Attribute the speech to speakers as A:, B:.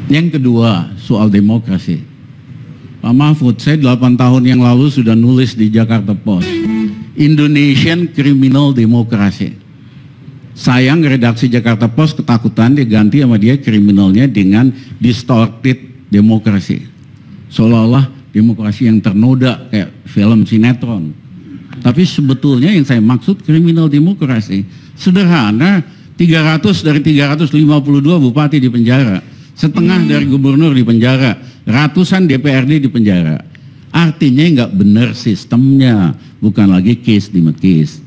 A: Yang kedua, soal demokrasi. Pak Mahfud, saya 8 tahun yang lalu sudah nulis di Jakarta Post, Indonesian Criminal Democracy. Sayang redaksi Jakarta Post ketakutan dia ganti sama dia kriminalnya dengan distorted demokrasi. Seolah-olah demokrasi yang ternoda kayak film sinetron. Tapi sebetulnya yang saya maksud kriminal demokrasi. Sederhana, 300 dari 352 bupati di penjara. Setengah dari gubernur di penjara, ratusan DPRD di penjara. Artinya nggak benar sistemnya, bukan lagi case di case.